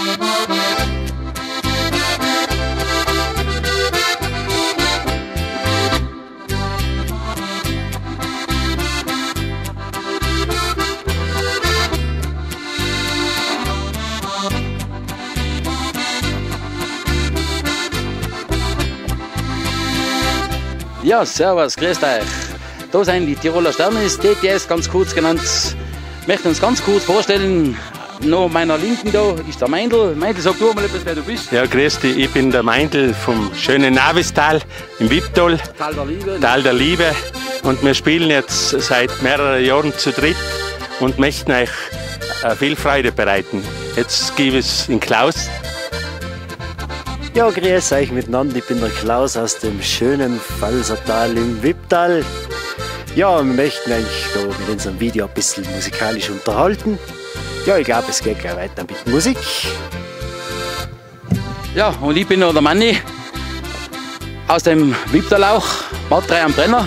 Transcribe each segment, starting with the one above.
Ja, servus, grüßt euch. Da sind die Tiroler Sterne, ist TTS ganz kurz genannt. Ich möchte uns ganz kurz vorstellen, noch meiner Linken da ist der Meindl. Meindl, sag du mal etwas, wer du bist. Ja, grüß dich, ich bin der Meindl vom schönen Navistal im Wipptal, Tal der Liebe. Tal der Liebe. Und wir spielen jetzt seit mehreren Jahren zu dritt und möchten euch viel Freude bereiten. Jetzt gebe ich es in Klaus. Ja, grüß euch miteinander, ich bin der Klaus aus dem schönen Pfalzertal im Wipptal. Ja, wir möchten eigentlich da mit unserem Video ein bisschen musikalisch unterhalten. Ja, ich glaube, es geht gleich weiter mit Musik. Ja, und ich bin noch der Manni aus dem Wipptal auch, Bad 3 am Brenner.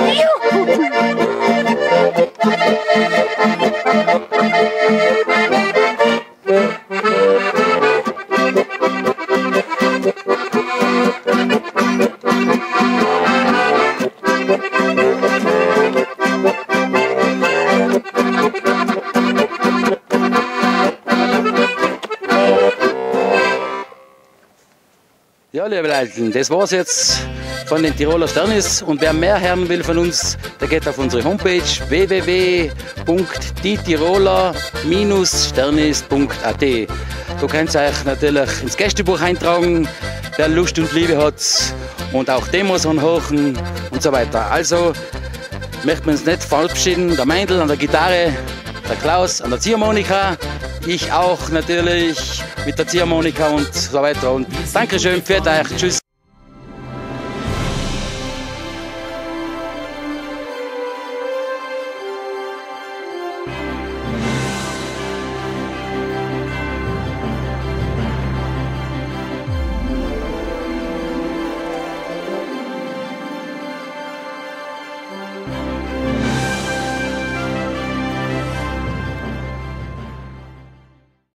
Ja, liebe Leute, das war's jetzt von den Tiroler Sternis. Und wer mehr hören will von uns, der geht auf unsere Homepage www.dietiroler-sternis.at. Da könnt ihr euch natürlich ins Gästebuch eintragen, wer Lust und Liebe hat, und auch Demos anhören und so weiter. Also möchten wir uns nicht verabschieden. Der Meindl an der Gitarre, der Klaus an der Ziehharmonika, ich auch natürlich mit der Ziehharmonika und so weiter. Und Dankeschön, für euch, tschüss.